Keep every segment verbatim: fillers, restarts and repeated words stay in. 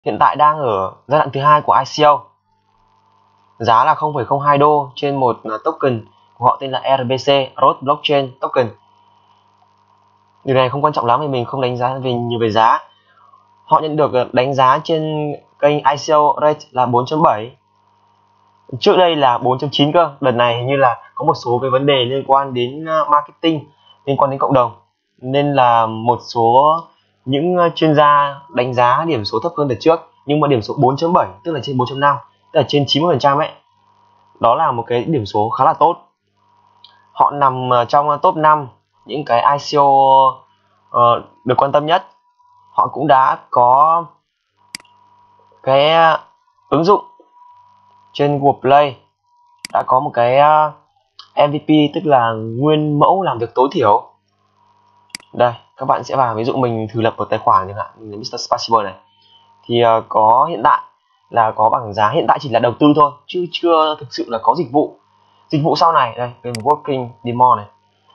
hiện tại đang ở giai đoạn thứ hai của i xê o. Giá là không phẩy không hai đô trên một token của họ tên là rờ bê xê, Roth Blockchain Token. Điều này không quan trọng lắm vì mình không đánh giá về nhiều về giá. Họ nhận được đánh giá trên kênh i xê o Rate là bốn chấm bảy. Trước đây là bốn chấm chín cơ. Đợt này hình như là có một số cái vấn đề liên quan đến marketing, liên quan đến cộng đồng, nên là một số những chuyên gia đánh giá điểm số thấp hơn đợt trước. Nhưng mà điểm số bốn chấm bảy tức là trên bốn chấm năm, tức là trên chín mươi phần trăm ấy, đó là một cái điểm số khá là tốt. Họ nằm trong top năm những cái i xê o uh, được quan tâm nhất. Họ cũng đã có cái ứng dụng trên Google Play, đã có một cái em vê pê, tức là nguyên mẫu làm việc tối thiểu. Đây, các bạn sẽ vào, ví dụ mình thử lập một tài khoản chẳng hạn, mít tơ Spasibo này, thì uh, có hiện tại là có bảng giá hiện tại chỉ là đầu tư thôi, chứ chưa thực sự là có dịch vụ. Dịch vụ sau này, đây, cái working demo này.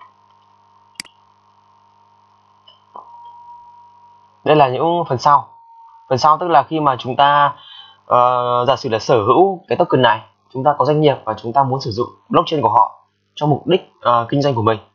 Đây là những phần sau. Phần sau tức là khi mà chúng ta uh, giả sử là sở hữu cái token này, chúng ta có doanh nghiệp và chúng ta muốn sử dụng blockchain của họ cho mục đích uh, kinh doanh của mình.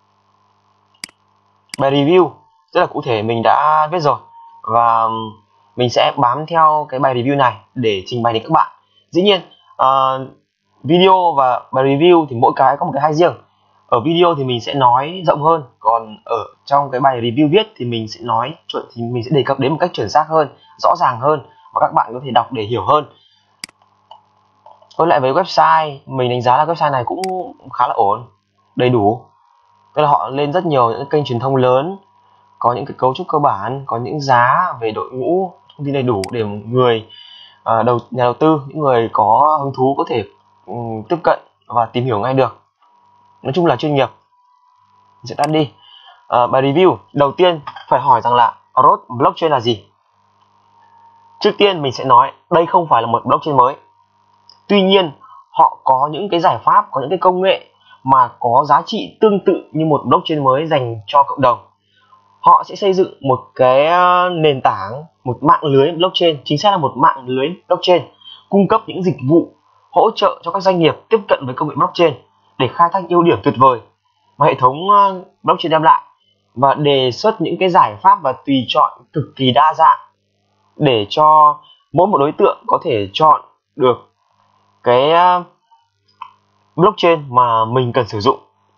Bài review rất là cụ thể mình đã viết rồi, và mình sẽ bám theo cái bài review này để trình bày đến các bạn. Dĩ nhiên uh, video và bài review thì mỗi cái có một cái hay riêng. Ở video thì mình sẽ nói rộng hơn, còn ở trong cái bài review viết thì mình sẽ nói chuẩn, thì mình sẽ đề cập đến một cách chuẩn xác hơn, rõ ràng hơn, và các bạn có thể đọc để hiểu hơn. Quay lại với website, mình đánh giá là website này cũng khá là ổn, đầy đủ. Tức là họ lên rất nhiều những kênh truyền thông lớn, có những cái cấu trúc cơ bản, có những giá về đội ngũ, thông tin đầy đủ để người uh, đầu nhà đầu tư, những người có hứng thú có thể um, tiếp cận và tìm hiểu ngay được. Nói chung là chuyên nghiệp. Mình sẽ tắt đi. Uh, bài review đầu tiên phải hỏi rằng là Roth Blockchain là gì. Trước tiên mình sẽ nói đây không phải là một blockchain mới. Tuy nhiên họ có những cái giải pháp, có những cái công nghệ mà có giá trị tương tự như một blockchain mới dành cho cộng đồng. Họ sẽ xây dựng một cái nền tảng, một mạng lưới blockchain, chính xác là một mạng lưới blockchain, cung cấp những dịch vụ hỗ trợ cho các doanh nghiệp tiếp cận với công nghệ blockchain để khai thác ưu điểm tuyệt vời mà hệ thống blockchain đem lại, và đề xuất những cái giải pháp và tùy chọn cực kỳ đa dạng để cho mỗi một đối tượng có thể chọn được cái blockchain mà mình cần sử dụng.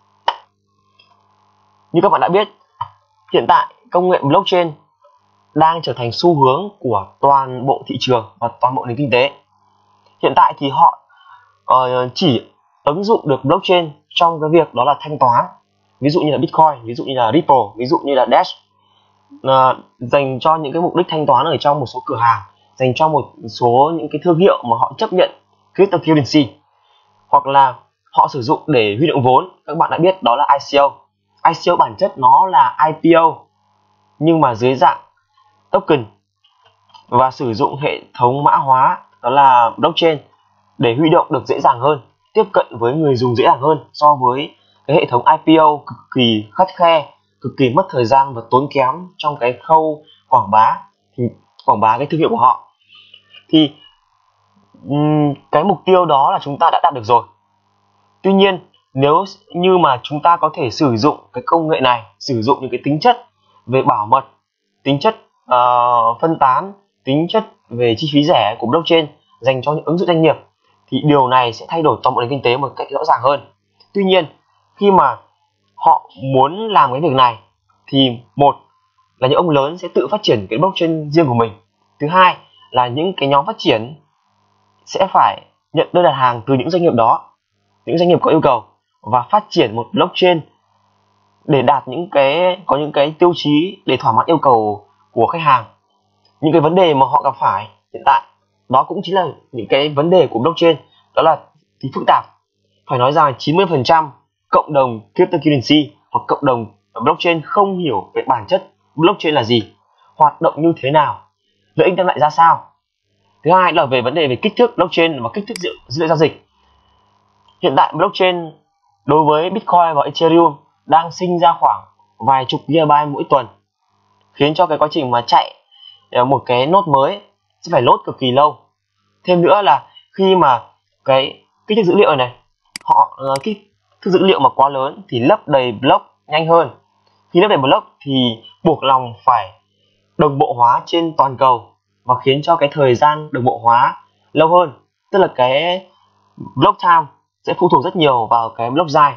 Như các bạn đã biết, hiện tại công nghệ blockchain đang trở thành xu hướng của toàn bộ thị trường và toàn bộ nền kinh tế. Hiện tại thì họ uh, chỉ ứng dụng được blockchain trong cái việc đó là thanh toán, ví dụ như là Bitcoin, ví dụ như là Ripple, ví dụ như là Dash, uh, dành cho những cái mục đích thanh toán ở trong một số cửa hàng, dành cho một số những cái thương hiệu mà họ chấp nhận cryptocurrency, hoặc là họ sử dụng để huy động vốn. Các bạn đã biết đó là i xê o. i xê o bản chất nó là i pê o nhưng mà dưới dạng token, và sử dụng hệ thống mã hóa đó là blockchain để huy động được dễ dàng hơn, tiếp cận với người dùng dễ dàng hơn so với cái hệ thống i pê o cực kỳ khắt khe, cực kỳ mất thời gian và tốn kém trong cái khâu quảng bá, thì quảng bá cái thương hiệu của họ. Thì cái mục tiêu đó là chúng ta đã đạt được rồi. Tuy nhiên nếu như mà chúng ta có thể sử dụng cái công nghệ này, sử dụng những cái tính chất về bảo mật, tính chất uh, phân tán, tính chất về chi phí rẻ của blockchain dành cho những ứng dụng doanh nghiệp, thì điều này sẽ thay đổi toàn bộ nền kinh tế một cách rõ ràng hơn. Tuy nhiên khi mà họ muốn làm cái việc này thì một là những ông lớn sẽ tự phát triển cái blockchain riêng của mình. Thứ hai là những cái nhóm phát triển sẽ phải nhận đơn đặt hàng từ những doanh nghiệp đó, những doanh nghiệp có yêu cầu, và phát triển một blockchain để đạt những cái có những cái tiêu chí để thỏa mãn yêu cầu của khách hàng. Những cái vấn đề mà họ gặp phải hiện tại đó cũng chính là những cái vấn đề của blockchain, đó là tính phức tạp. Phải nói rằng chín mươi phần trăm cộng đồng cryptocurrency hoặc cộng đồng blockchain không hiểu về bản chất blockchain là gì, hoạt động như thế nào, lợi ích đem lại ra sao. Thứ hai là về vấn đề về kích thước blockchain và kích thước dữ liệu giao dịch. Hiện tại blockchain đối với Bitcoin và Ethereum đang sinh ra khoảng vài chục gigabyte mỗi tuần, khiến cho cái quá trình mà chạy một cái node mới sẽ phải load cực kỳ lâu. Thêm nữa là khi mà cái kích thước dữ liệu này họ uh, kích thước dữ liệu mà quá lớn thì lấp đầy block nhanh hơn. Khi lấp đầy block thì buộc lòng phải đồng bộ hóa trên toàn cầu và khiến cho cái thời gian đồng bộ hóa lâu hơn. Tức là cái block time sẽ phụ thuộc rất nhiều vào cái block size.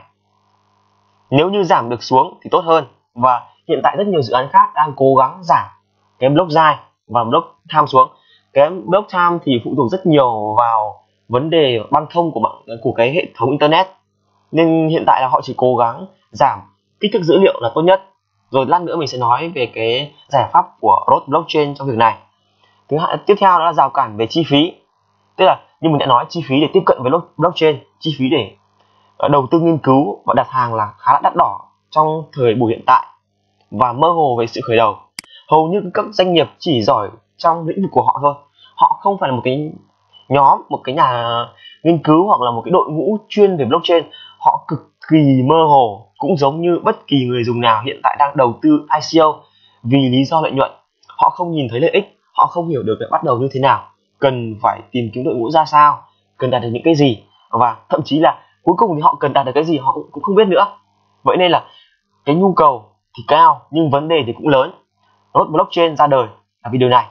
Nếu như giảm được xuống thì tốt hơn, và hiện tại rất nhiều dự án khác đang cố gắng giảm cái block size và block time xuống. Cái block time thì phụ thuộc rất nhiều vào vấn đề băng thông của mạng của cái hệ thống internet, nên hiện tại là họ chỉ cố gắng giảm kích thước dữ liệu là tốt nhất. Rồi lát nữa mình sẽ nói về cái giải pháp của Roth Blockchain trong việc này. Thứ hai, tiếp theo đó là rào cản về chi phí. Tức là như mình đã nói, chi phí để tiếp cận với blockchain, chi phí để đầu tư nghiên cứu và đặt hàng là khá là đắt đỏ trong thời buổi hiện tại và mơ hồ về sự khởi đầu. Hầu như các doanh nghiệp chỉ giỏi trong lĩnh vực của họ thôi. Họ không phải là một cái nhóm, một cái nhà nghiên cứu hoặc là một cái đội ngũ chuyên về blockchain. Họ cực kỳ mơ hồ, cũng giống như bất kỳ người dùng nào hiện tại đang đầu tư i xê o vì lý do lợi nhuận. Họ không nhìn thấy lợi ích, họ không hiểu được phải bắt đầu như thế nào, cần phải tìm kiếm đội ngũ ra sao, cần đạt được những cái gì, và thậm chí là cuối cùng thì họ cần đạt được cái gì họ cũng không biết nữa. Vậy nên là cái nhu cầu thì cao nhưng vấn đề thì cũng lớn. Roth Blockchain ra đời là vì điều này.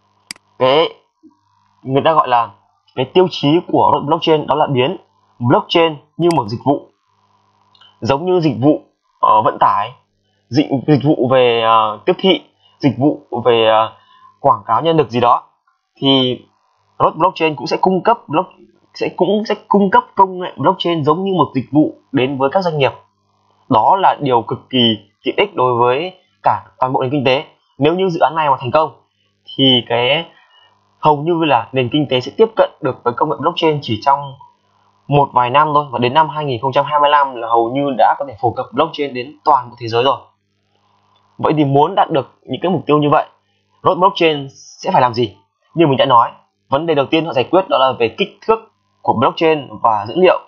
Cái người ta gọi là cái tiêu chí của Roth Blockchain đó là biến blockchain như một dịch vụ, giống như dịch vụ uh, vận tải, dịch, dịch vụ về uh, tiếp thị, dịch vụ về uh, quảng cáo nhân lực gì đó, thì Roth Blockchain cũng sẽ cung cấp block, sẽ cũng sẽ cung cấp công nghệ blockchain giống như một dịch vụ đến với các doanh nghiệp. Đó là điều cực kỳ tiện ích đối với cả toàn bộ nền kinh tế. Nếu như dự án này mà thành công thì cái hầu như là nền kinh tế sẽ tiếp cận được với công nghệ blockchain chỉ trong một vài năm thôi, và đến năm hai nghìn không trăm hai mươi lăm là hầu như đã có thể phổ cập blockchain đến toàn bộ thế giới rồi. Vậy thì muốn đạt được những cái mục tiêu như vậy, Roth Blockchain sẽ phải làm gì? Như mình đã nói, vấn đề đầu tiên họ giải quyết đó là về kích thước của blockchain và dữ liệu.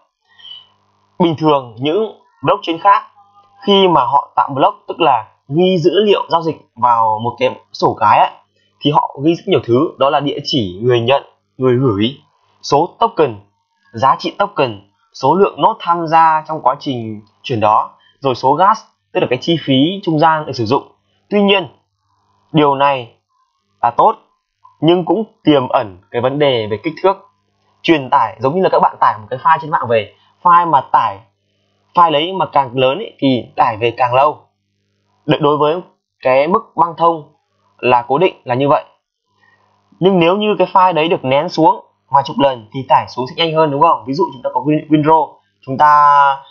Bình thường những blockchain khác khi mà họ tạo block, tức là ghi dữ liệu giao dịch vào một cái sổ cái ấy, thì họ ghi rất nhiều thứ, đó là địa chỉ người nhận, người gửi, số token, giá trị token, số lượng nốt tham gia trong quá trình chuyển đó, rồi số gas, tức là cái chi phí trung gian để sử dụng. Tuy nhiên, điều này là tốt nhưng cũng tiềm ẩn cái vấn đề về kích thước. Truyền tải giống như là các bạn tải một cái file trên mạng về, file mà tải file lấy mà càng lớn ấy, thì tải về càng lâu. Đối với cái mức băng thông là cố định là như vậy. Nhưng nếu như cái file đấy được nén xuống vài chục lần thì tải xuống sẽ nhanh hơn, đúng không? Ví dụ chúng ta có WinRAR, chúng ta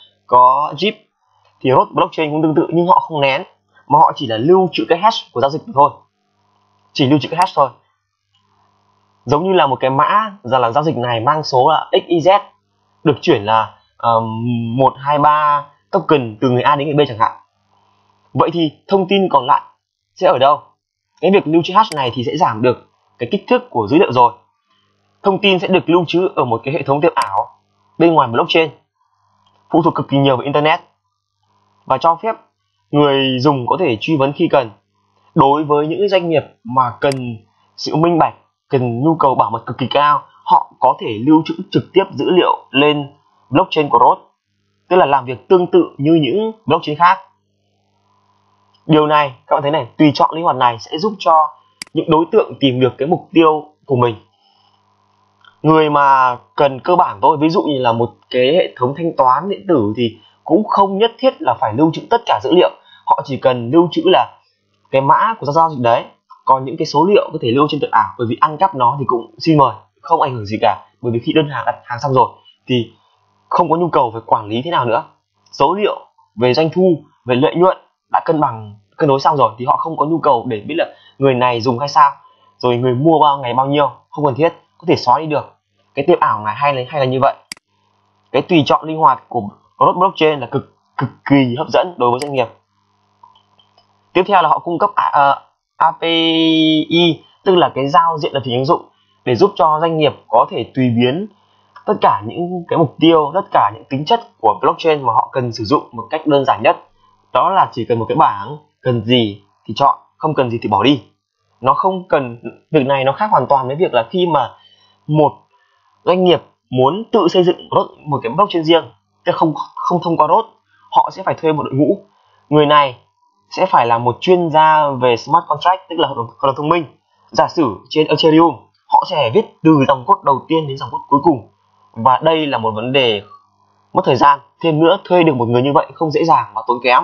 có zip, thì Roth Blockchain cũng tương tự, nhưng họ không nén mà họ chỉ là lưu trữ cái hash của giao dịch thôi, chỉ lưu trữ cái hash thôi. Giống như là một cái mã rằng là giao dịch này mang số là ích i dét, được chuyển là um, một hai ba token từ người A đến người B chẳng hạn. Vậy thì thông tin còn lại sẽ ở đâu? Cái việc lưu trữ hash này thì sẽ giảm được cái kích thước của dữ liệu rồi. Thông tin sẽ được lưu trữ ở một cái hệ thống tiền ảo bên ngoài blockchain, phụ thuộc cực kỳ nhiều vào internet và cho phép người dùng có thể truy vấn khi cần. Đối với những doanh nghiệp mà cần sự minh bạch, cần nhu cầu bảo mật cực kỳ cao, họ có thể lưu trữ trực tiếp dữ liệu lên blockchain của Roth, tức là làm việc tương tự như những blockchain khác. Điều này, các bạn thấy này, tùy chọn linh hoạt này sẽ giúp cho những đối tượng tìm được cái mục tiêu của mình. Người mà cần cơ bản thôi, ví dụ như là một cái hệ thống thanh toán điện tử thì cũng không nhất thiết là phải lưu trữ tất cả dữ liệu. Họ chỉ cần lưu trữ là cái mã của giao dịch đấy, còn những cái số liệu có thể lưu trên tiền ảo, bởi vì ăn cắp nó thì cũng xin mời, không ảnh hưởng gì cả, bởi vì khi đơn hàng đặt hàng xong rồi thì không có nhu cầu phải quản lý thế nào nữa. Số liệu về doanh thu, về lợi nhuận đã cân bằng, cân đối xong rồi thì họ không có nhu cầu để biết là người này dùng hay sao, rồi người mua bao ngày bao nhiêu, không cần thiết, có thể xóa đi được. Cái tiền ảo này hay là hay là như vậy. Cái tùy chọn linh hoạt của Roth Blockchain là cực cực kỳ hấp dẫn đối với doanh nghiệp. Tiếp theo là họ cung cấp a pê i, tức là cái giao diện lập trình ứng dụng, để giúp cho doanh nghiệp có thể tùy biến tất cả những cái mục tiêu, tất cả những tính chất của blockchain mà họ cần sử dụng một cách đơn giản nhất. Đó là chỉ cần một cái bảng, cần gì thì chọn, không cần gì thì bỏ đi. Nó không cần, việc này nó khác hoàn toàn với việc là khi mà một doanh nghiệp muốn tự xây dựng một cái blockchain riêng, tức không không thông qua Rhodes, họ sẽ phải thuê một đội ngũ. Người này sẽ phải là một chuyên gia về smart contract, tức là hợp đồng, hợp đồng thông minh. Giả sử trên Ethereum, họ sẽ viết từ dòng code đầu tiên đến dòng code cuối cùng, và đây là một vấn đề mất thời gian. Thêm nữa, thuê được một người như vậy không dễ dàng và tốn kém.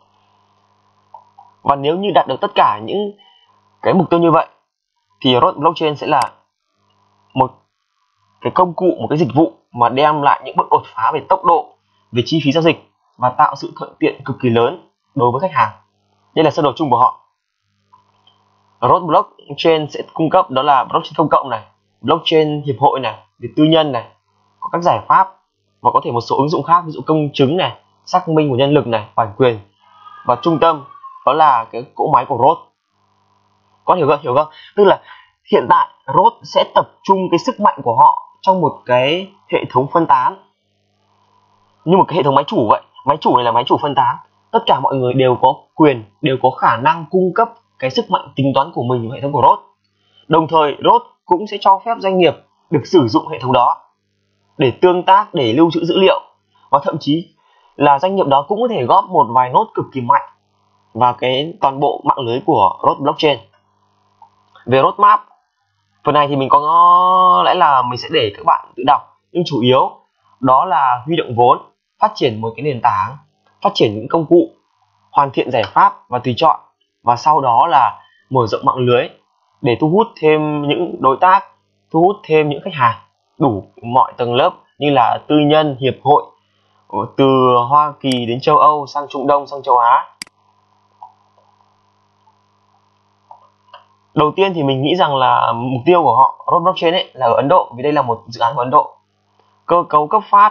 Và nếu như đạt được tất cả những cái mục tiêu như vậy, thì Rhodes Blockchain sẽ là một cái công cụ, một cái dịch vụ mà đem lại những bước đột phá về tốc độ, về chi phí giao dịch và tạo sự thuận tiện cực kỳ lớn đối với khách hàng. Đây là sơ đồ chung của họ. Rhodes Blockchain sẽ cung cấp đó là blockchain công cộng này, blockchain hiệp hội này, về tư nhân này, có các giải pháp và có thể một số ứng dụng khác, ví dụ công chứng này, xác minh của nhân lực này, bản quyền. Và trung tâm đó là cái cỗ máy của Rhodes. Có hiểu không? Hiểu không? Tức là hiện tại Rhodes sẽ tập trung cái sức mạnh của họ trong một cái hệ thống phân tán, như một cái hệ thống máy chủ vậy. Máy chủ này là máy chủ phân tán, tất cả mọi người đều có quyền, đều có khả năng cung cấp cái sức mạnh tính toán của mình vào hệ thống của Rhodes. Đồng thời Rhodes cũng sẽ cho phép doanh nghiệp được sử dụng hệ thống đó để tương tác, để lưu trữ dữ liệu, và thậm chí là doanh nghiệp đó cũng có thể góp một vài nốt cực kỳ mạnh vào cái toàn bộ mạng lưới của Rhodes Blockchain. Về roadmap, phần này thì mình có lẽ là mình sẽ để các bạn tự đọc, nhưng chủ yếu đó là huy động vốn, phát triển một cái nền tảng, phát triển những công cụ, hoàn thiện giải pháp và tùy chọn, và sau đó là mở rộng mạng lưới để thu hút thêm những đối tác, thu hút thêm những khách hàng đủ mọi tầng lớp, như là tư nhân, hiệp hội, từ Hoa Kỳ đến châu Âu, sang Trung Đông, sang châu Á. Đầu tiên thì mình nghĩ rằng là mục tiêu của họ, Rhodes Blockchain ấy, là ở Ấn Độ, vì đây là một dự án của Ấn Độ. Cơ cấu cấp phát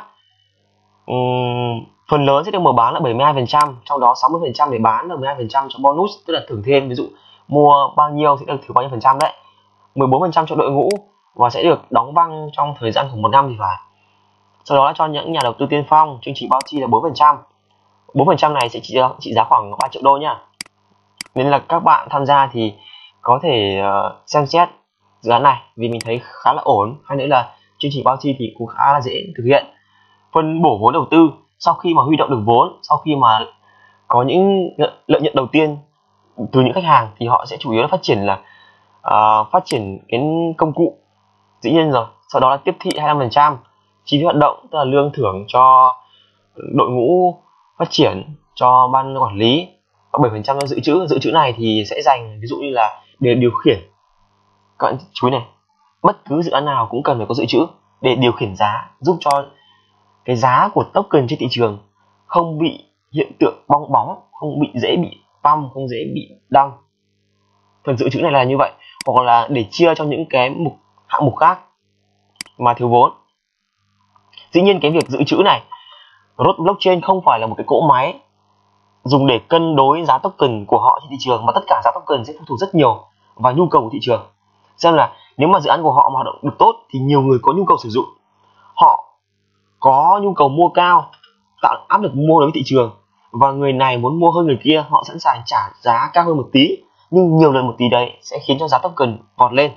um, phần lớn sẽ được mở bán là bảy mươi hai phần trăm, trong đó sáu mươi phần trăm để bán và mười hai phần trăm cho bonus, tức là thưởng thêm, ví dụ mua bao nhiêu sẽ được thưởng bao nhiêu phần trăm đấy. mười bốn phần trăm cho đội ngũ và sẽ được đóng băng trong thời gian khoảng một năm thì phải. Sau đó là cho những nhà đầu tư tiên phong, chương trình bounty là bốn phần trăm. bốn phần trăm này sẽ trị, trị giá khoảng ba triệu đô nhá. Nên là các bạn tham gia thì có thể uh, xem xét dự án này vì mình thấy khá là ổn. Hay nữa là chương trình bounty thì cũng khá là dễ thực hiện. Phân bổ vốn đầu tư, sau khi mà huy động được vốn, sau khi mà có những lợi nhuận đầu tiên từ những khách hàng, thì họ sẽ chủ yếu là phát triển là uh, phát triển cái công cụ, dĩ nhiên rồi. Sau đó là tiếp thị hai mươi lăm phần trăm, chi phí hoạt động tức là lương thưởng cho đội ngũ phát triển, cho ban quản lý, và bảy phần trăm cho dự trữ. Dự trữ này thì sẽ dành ví dụ như là để điều khiển. Các bạn chú ý này, bất cứ dự án nào cũng cần phải có dự trữ để điều khiển giá, giúp cho cái giá của token trên thị trường không bị hiện tượng bong bóng, không bị dễ bị pump, không dễ bị down. Phần dự trữ này là như vậy, hoặc là để chia cho những cái mục hạng mục khác mà thiếu vốn. Dĩ nhiên cái việc dự trữ này, Rhodes Blockchain không phải là một cái cỗ máy dùng để cân đối giá token của họ trên thị trường, mà tất cả giá token sẽ phụ thuộc rất nhiều vào nhu cầu của thị trường. Xem là nếu mà dự án của họ mà hoạt động được tốt thì nhiều người có nhu cầu sử dụng, họ có nhu cầu mua cao, tạo áp lực mua đối với thị trường, và người này muốn mua hơn người kia, họ sẵn sàng trả giá cao hơn một tí, nhưng nhiều lần một tí đấy sẽ khiến cho giá token vọt lên.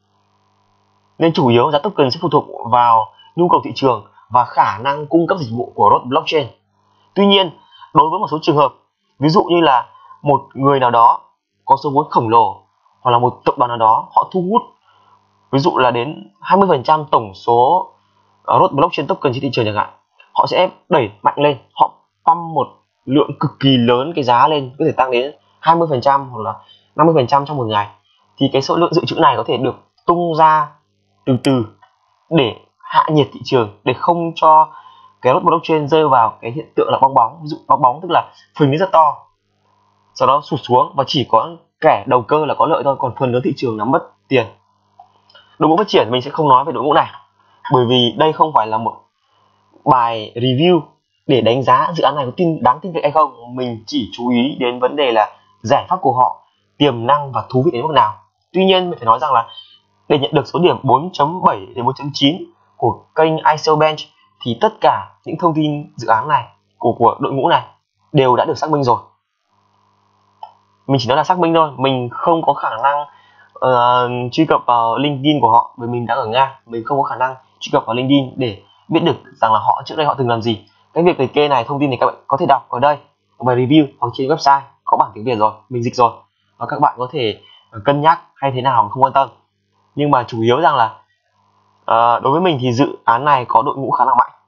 Nên chủ yếu giá token sẽ phụ thuộc vào nhu cầu thị trường và khả năng cung cấp dịch vụ của Rhodes Blockchain. Tuy nhiên, đối với một số trường hợp, ví dụ như là một người nào đó có số vốn khổng lồ, hoặc là một tập đoàn nào đó, họ thu hút ví dụ là đến hai mươi phần trăm tổng số Rhodes Blockchain token trên thị trường chẳng hạn, họ sẽ đẩy mạnh lên, họ pump một lượng cực kỳ lớn cái giá lên, có thể tăng đến hai mươi phần trăm hoặc là năm mươi phần trăm trong một ngày, thì cái số lượng dự trữ này có thể được tung ra từ từ để hạ nhiệt thị trường, để không cho cái Rhodes Blockchain rơi vào cái hiện tượng là bong bóng. Ví dụ bong bóng tức là phình lên rất to, sau đó sụt xuống, và chỉ có kẻ đầu cơ là có lợi thôi, còn phần lớn thị trường là mất tiền. Đội ngũ phát triển mình sẽ không nói về đội ngũ này, bởi vì đây không phải là một bài review để đánh giá dự án này có tin đáng tin cậy hay không. Mình chỉ chú ý đến vấn đề là giải pháp của họ tiềm năng và thú vị đến mức nào. Tuy nhiên mình phải nói rằng là để nhận được số điểm bốn chấm bảy đến bốn chấm chín của kênh i xê o Bench thì tất cả những thông tin dự án này của, của đội ngũ này đều đã được xác minh rồi. Mình chỉ nói là xác minh thôi, mình không có khả năng uh, truy cập vào LinkedIn của họ, vì mình đang ở Nga, mình không có khả năng truy cập vào LinkedIn để biết được rằng là họ trước đây họ từng làm gì. Cái việc liệt kê này, thông tin này các bạn có thể đọc ở đây bài review hoặc trên website có bản tiếng Việt rồi, mình dịch rồi, và các bạn có thể cân nhắc hay thế nào mà không quan tâm. Nhưng mà chủ yếu rằng là uh, đối với mình thì dự án này có đội ngũ khá là mạnh.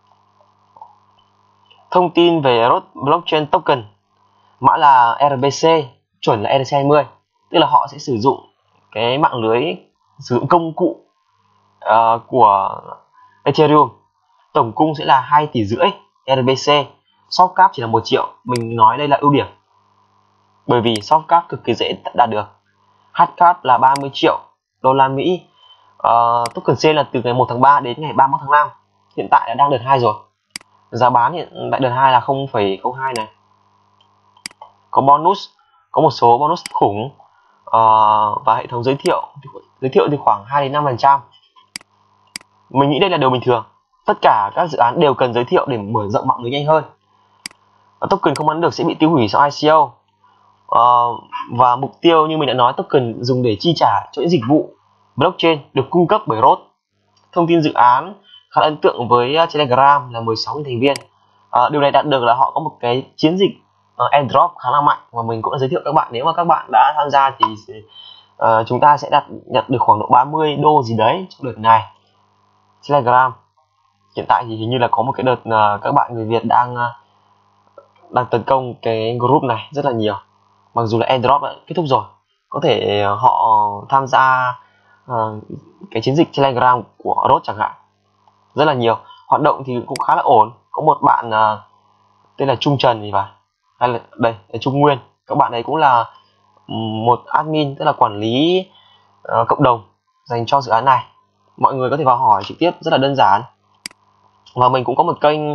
Thông tin về Rode Blockchain Token, mã là R B C, chuẩn là R C hai mươi, tức là họ sẽ sử dụng cái mạng lưới, sử dụng công cụ uh, của Ethereum. Tổng cung sẽ là hai tỷ rưỡi R B C, soft cap chỉ là một triệu. Mình nói đây là ưu điểm, bởi vì soft cap cực kỳ dễ đạt được. Hard cap là ba mươi triệu đô la Mỹ. Uh, token sale là từ ngày một tháng ba đến ngày ba mươi mốt tháng năm. Hiện tại là đang đợt hai rồi. Giá bán hiện tại đợt hai là không phẩy không hai này. Có bonus, có một số bonus khủng, uh, và hệ thống giới thiệu giới thiệu thì khoảng hai đến năm phần trăm. Mình nghĩ đây là điều bình thường. Tất cả các dự án đều cần giới thiệu để mở rộng mạng lưới nhanh hơn. Và token không bán được sẽ bị tiêu hủy sau I C O. Uh, và mục tiêu như mình đã nói, token dùng để chi trả cho những dịch vụ blockchain được cung cấp bởi Rode. Thông tin dự án khá ấn tượng với Telegram là mười sáu nghìn thành viên. Uh, điều này đạt được là họ có một cái chiến dịch uh, airdrop khá là mạnh, và mình cũng đã giới thiệu các bạn, nếu mà các bạn đã tham gia thì uh, chúng ta sẽ đạt nhận được khoảng độ ba mươi đô gì đấy trong đợt này. Telegram hiện tại thì hình như là có một cái đợt uh, các bạn người Việt đang uh, đang tấn công cái group này rất là nhiều. Mặc dù là airdrop đã kết thúc rồi, có thể uh, họ tham gia uh, cái chiến dịch Telegram của Rode chẳng hạn, rất là nhiều. Hoạt động thì cũng khá là ổn. Có một bạn uh, tên là Trung Trần thì phải, hay là đây là Trung Nguyên. Các bạn ấy cũng là một admin, tức là quản lý uh, cộng đồng dành cho dự án này. Mọi người có thể vào hỏi trực tiếp, rất là đơn giản. Và mình cũng có một kênh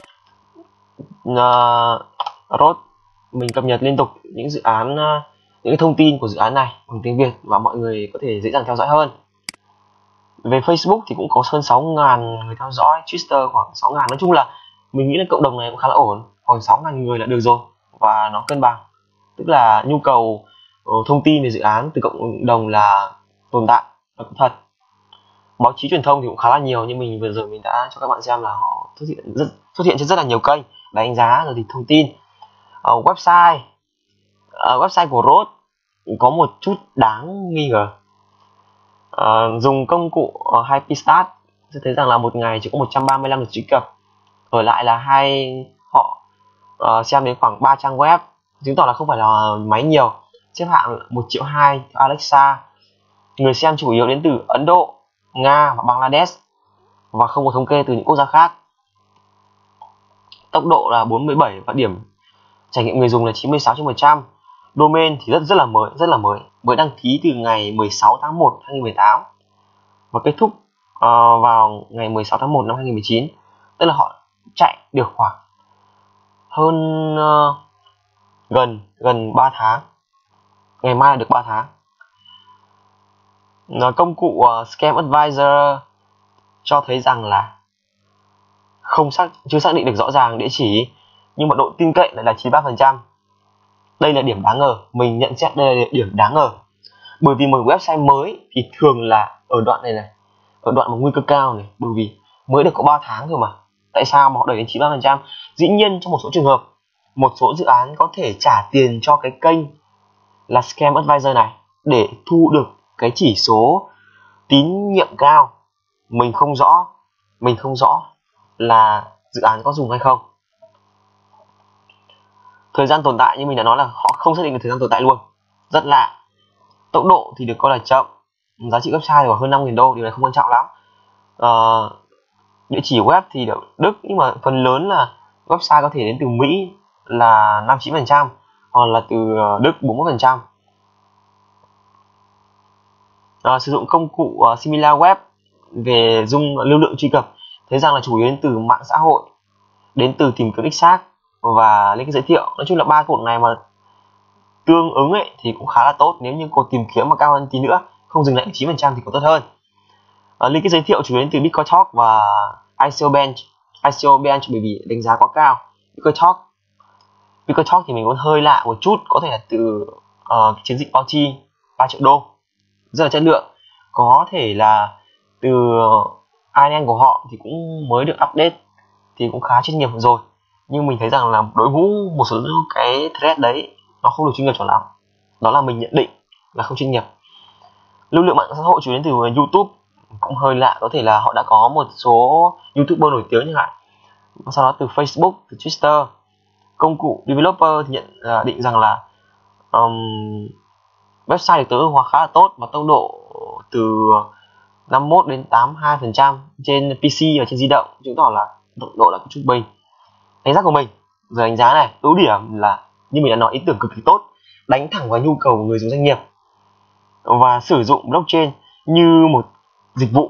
uh, Rode, mình cập nhật liên tục những dự án, uh, những cái thông tin của dự án này bằng tiếng Việt, và mọi người có thể dễ dàng theo dõi hơn. Về Facebook thì cũng có hơn sáu nghìn người theo dõi, Twitter khoảng sáu nghìn. Nói chung là mình nghĩ là cộng đồng này cũng khá là ổn, khoảng sáu nghìn người là được rồi, và nó cân bằng. Tức là nhu cầu uh, thông tin về dự án từ cộng đồng là tồn tại, và cũng thật. Báo chí truyền thông thì cũng khá là nhiều, như mình vừa rồi mình đã cho các bạn xem là họ xuất hiện rất, xuất hiện trên rất là nhiều kênh đánh giá rồi thì thông tin. Uh, website uh, website của Rode có một chút đáng nghi ngờ. Uh, dùng công cụ uh, Hypestart sẽ thấy rằng là một ngày chỉ có một trăm ba mươi lăm lượt truy cập, ở lại là hai họ uh, xem đến khoảng ba trang web, chứng tỏ là không phải là máy nhiều. Xếp hạng một triệu hai Alexa. Người xem chủ yếu đến từ Ấn Độ, Nga và Bangladesh, và không có thống kê từ những quốc gia khác. Tốc độ là bốn mươi bảy và điểm trải nghiệm người dùng là chín mươi sáu trên một trăm. Domain thì rất rất là mới, rất là mới, mới đăng ký từ ngày mười sáu tháng một năm hai nghìn không trăm mười tám và kết thúc uh, vào ngày mười sáu tháng một năm hai nghìn không trăm mười chín. Tức là họ chạy được khoảng hơn uh, gần gần ba tháng. Ngày mai là được ba tháng. Uh, công cụ uh, Scam Advisor cho thấy rằng là không xác chưa xác định được rõ ràng địa chỉ, nhưng mà độ tin cậy lại là chín mươi ba phần trăm. Đây là điểm đáng ngờ, mình nhận xét đây là điểm đáng ngờ. Bởi vì một website mới thì thường là ở đoạn này này, ở đoạn mà nguy cơ cao này, bởi vì mới được có ba tháng thôi mà. Tại sao mà họ đẩy đến chín mươi ba phần trăm? Dĩ nhiên trong một số trường hợp, một số dự án có thể trả tiền cho cái kênh là Scam Advisor này để thu được cái chỉ số tín nhiệm cao. Mình không rõ, mình không rõ là dự án có dùng hay không. Thời gian tồn tại như mình đã nói là họ không xác định được thời gian tồn tại luôn, rất lạ. Tốc độ thì được coi là chậm. Giá trị website khoảng hơn năm nghìn đô, điều này không quan trọng lắm. à, Địa chỉ web thì được Đức, nhưng mà phần lớn là website có thể đến từ Mỹ là năm mươi chín phần trăm, hoặc là từ Đức bốn mươi mốt phần trăm. à, Sử dụng công cụ uh, SimilarWeb về dung lưu lượng truy cập, thấy rằng là chủ yếu đến từ mạng xã hội, đến từ tìm kiếm đích xác và link giới thiệu. Nói chung là ba cột này mà tương ứng ấy thì cũng khá là tốt. Nếu như cột tìm kiếm mà cao hơn tí nữa, không dừng lại chín phần trăm thì có tốt hơn. À, link giới thiệu chủ yếu đến từ Bitcoin Talk và i xê o Bench. i xê o Bench bởi vì đánh giá quá cao. Bitcoin Talk Bitcoin Talk thì mình cũng hơi lạ một chút, có thể là từ uh, chiến dịch bounty ba triệu đô. rất là chất lượng. Có thể là từ i en en của họ thì cũng mới được update thì cũng khá chuyên nghiệp rồi, nhưng mình thấy rằng là đội ngũ một số cái thread đấy nó không được chuyên nghiệp cho lắm. Đó là mình nhận định là không chuyên nghiệp. Lưu lượng mạng xã hội chủ đến từ YouTube cũng hơi lạ, có thể là họ đã có một số YouTuber nổi tiếng chẳng hạn, sau đó từ Facebook, từ Twitter. Công cụ developer thì nhận uh, định rằng là um, website được tối ưu hóa khá là tốt và tốc độ từ năm mươi mốt đến tám mươi hai phần trăm trên pê xê và trên di động, chứng tỏ là tốc độ là trung bình. Đánh giá của mình, giờ đánh giá này, ưu điểm là như mình đã nói, ý tưởng cực kỳ tốt, đánh thẳng vào nhu cầu của người dùng doanh nghiệp và sử dụng blockchain như một dịch vụ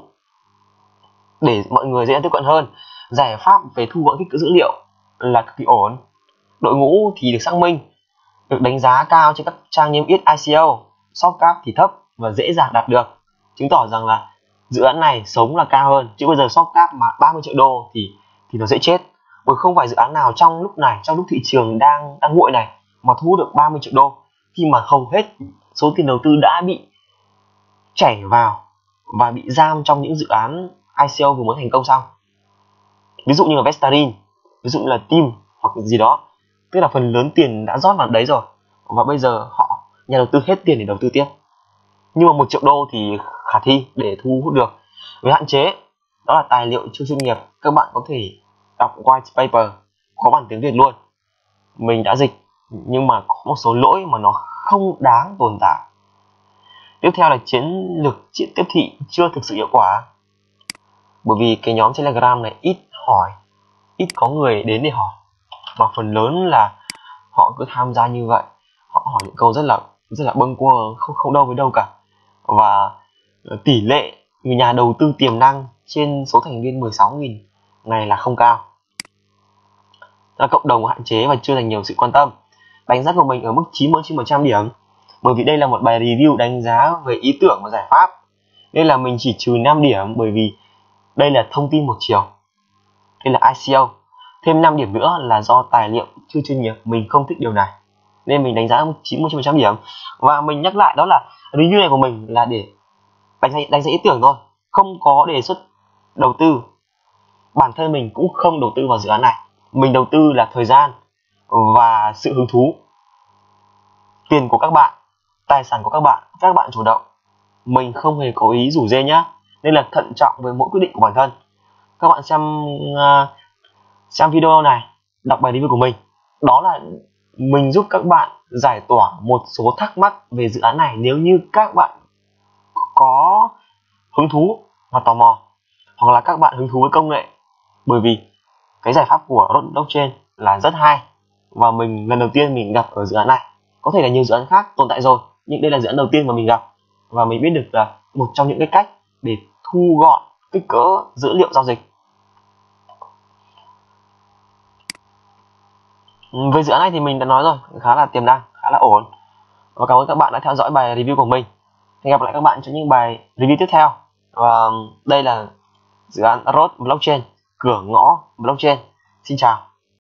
để mọi người dễ tiếp cận hơn. Giải pháp về thu gọn kích cỡ dữ liệu là cực kỳ ổn. Đội ngũ thì được xác minh, được đánh giá cao trên các trang niêm yết i xê o. Shortcut thì thấp và dễ dàng đạt được, chứng tỏ rằng là dự án này sống là cao hơn. Chứ bây giờ shortcut mà ba mươi triệu đô thì thì nó dễ chết, bởi không phải dự án nào trong lúc này, trong lúc thị trường đang đang nguội này mà thu hút được ba mươi triệu đô, khi mà hầu hết số tiền đầu tư đã bị chảy vào và bị giam trong những dự án i xê o vừa mới thành công xong. Ví dụ như là Vestarin, ví dụ như là Team hoặc gì đó, tức là phần lớn tiền đã rót vào đấy rồi và bây giờ họ nhà đầu tư hết tiền để đầu tư tiếp. Nhưng mà một triệu đô thì khả thi để thu hút được. Với hạn chế đó là tài liệu chưa chuyên nghiệp, các bạn có thể đọc white paper có bản tiếng Việt luôn, mình đã dịch, nhưng mà có một số lỗi mà nó không đáng tồn tại. Tiếp theo là chiến lược tiếp thị chưa thực sự hiệu quả, bởi vì cái nhóm Telegram này ít hỏi, ít có người đến để hỏi, mà phần lớn là họ cứ tham gia như vậy, họ hỏi những câu rất là rất là bâng quơ, không không đâu với đâu cả, và tỷ lệ người nhà đầu tư tiềm năng trên số thành viên mười sáu nghìn này là không cao. Là cộng đồng hạn chế và chưa dành nhiều sự quan tâm. Đánh giá của mình ở mức chín mươi trên một trăm điểm, bởi vì đây là một bài review đánh giá về ý tưởng và giải pháp, nên là mình chỉ trừ năm điểm, bởi vì đây là thông tin một chiều, đây là i xê o. Thêm năm điểm nữa là do tài liệu chưa chuyên nghiệp, mình không thích điều này, nên mình đánh giá mức chín mươi trên một trăm điểm. Và mình nhắc lại, đó là review này của mình là để đánh giá, đánh giá ý tưởng thôi, không có đề xuất đầu tư. Bản thân mình cũng không đầu tư vào dự án này, mình đầu tư là thời gian và sự hứng thú. Tiền của các bạn, tài sản của các bạn, các bạn chủ động, mình không hề có ý rủ dê nhá, nên là thận trọng với mỗi quyết định của bản thân. Các bạn xem uh, xem video này, đọc bài review của mình, đó là mình giúp các bạn giải tỏa một số thắc mắc về dự án này nếu như các bạn có hứng thú và tò mò, hoặc là các bạn hứng thú với công nghệ. Bởi vì cái giải pháp của blockchain là rất hay và mình lần đầu tiên mình gặp ở dự án này. Có thể là nhiều dự án khác tồn tại rồi, nhưng đây là dự án đầu tiên mà mình gặp, và mình biết được là một trong những cái cách để thu gọn kích cỡ dữ liệu giao dịch. Về dự án này thì mình đã nói rồi, khá là tiềm năng, khá là ổn. Và cảm ơn các bạn đã theo dõi bài review của mình. Hẹn gặp lại các bạn trong những bài review tiếp theo. Và đây là dự án Road Blockchain, cửa ngõ blockchain. Xin chào.